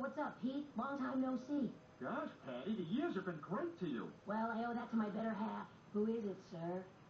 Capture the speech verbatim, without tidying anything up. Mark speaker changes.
Speaker 1: What's up, Pete? Long time no see.
Speaker 2: Gosh, Patty, the years have been great to you.
Speaker 1: Well, I owe that to my better half. Who is it, sir?